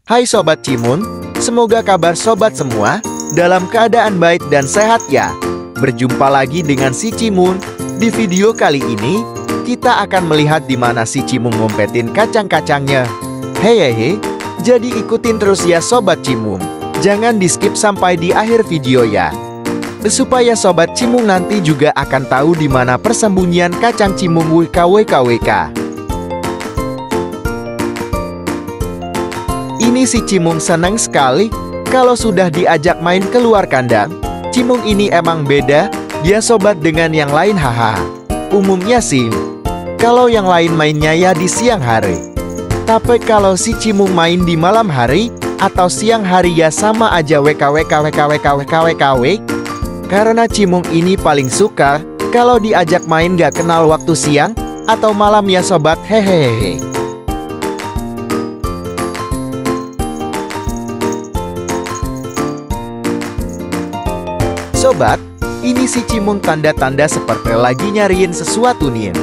Hai Sobat Cimun, semoga kabar sobat semua dalam keadaan baik dan sehat ya. Berjumpa lagi dengan si Cimun. Di video kali ini, kita akan melihat di mana si Cimun ngumpetin kacang-kacangnya. Hehehe, jadi ikutin terus ya Sobat Cimun. Jangan di skip sampai di akhir video ya. Supaya Sobat Cimun nanti juga akan tahu di mana persembunyian kacang Cimun WKWKWK. Ini si Cimun senang sekali kalau sudah diajak main keluar kandang. Cimun ini emang beda, dia sobat dengan yang lain haha. Umumnya sih, kalau yang lain mainnya ya di siang hari. Tapi kalau si Cimun main di malam hari atau siang hari ya sama aja WKWKWKWKWKWKW. Karena Cimun ini paling suka kalau diajak main gak kenal waktu siang atau malam ya sobat, hehehe. Sobat, ini si Cimun tanda-tanda seperti lagi nyariin sesuatu nih.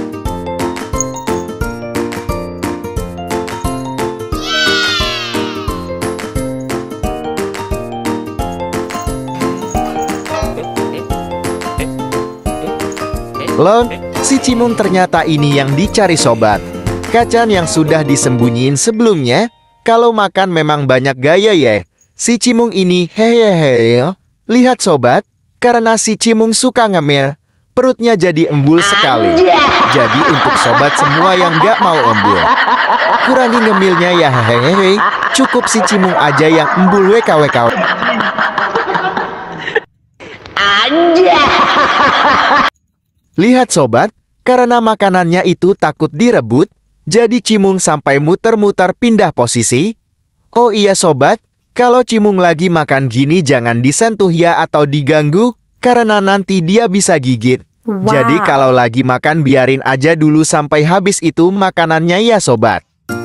Loh, si Cimun ternyata ini yang dicari sobat. Kacang yang sudah disembunyiin sebelumnya. Kalau makan memang banyak gaya ya. Si Cimun ini hehehe. Lihat sobat, karena si Cimun suka ngemil, perutnya jadi embul sekali. Jadi untuk sobat semua yang gak mau embul, kurangi ngemilnya ya hehehe. Cukup si Cimun aja yang embul WKWK. Lihat sobat, karena makanannya itu takut direbut, jadi Cimun sampai muter-muter pindah posisi. Oh iya sobat, kalau Cimun lagi makan gini jangan disentuh ya atau diganggu, karena nanti dia bisa gigit. Wow. Jadi kalau lagi makan biarin aja dulu sampai habis itu makanannya ya sobat.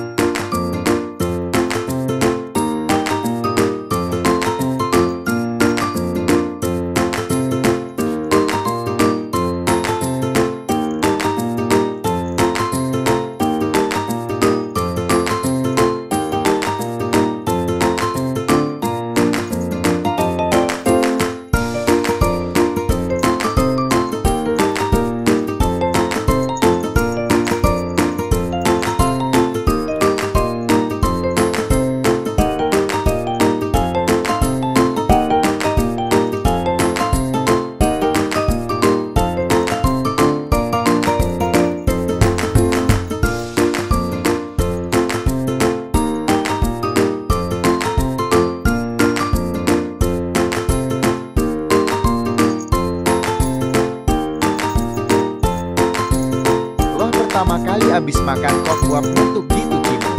Pertama kali abis makan kok uap untuk gitu Cimun.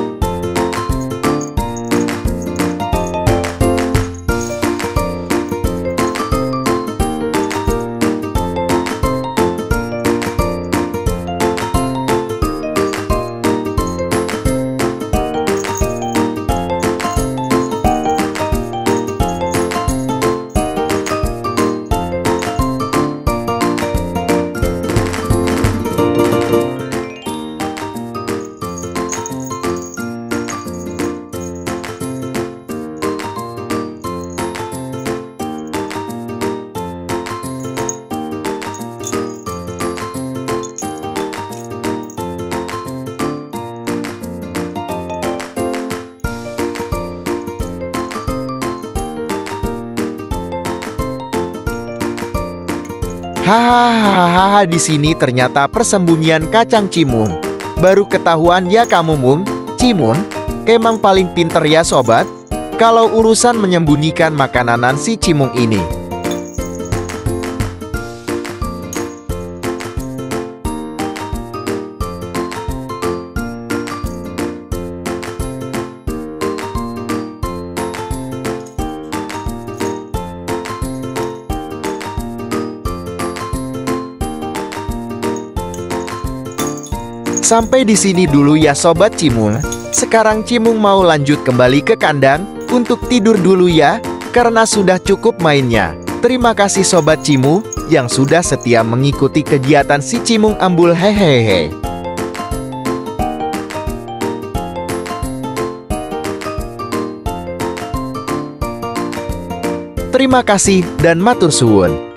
Hahaha, di sini ternyata persembunyian kacang Cimun. Baru ketahuan ya kamu Mung. Cimun emang paling pinter ya sobat, kalau urusan menyembunyikan makanan si Cimun ini. Sampai di sini dulu ya Sobat Cimun. Sekarang Cimun mau lanjut kembali ke kandang untuk tidur dulu ya, karena sudah cukup mainnya. Terima kasih Sobat Cimun yang sudah setia mengikuti kegiatan si Cimun Ambul hehehe. Terima kasih dan matur suwun.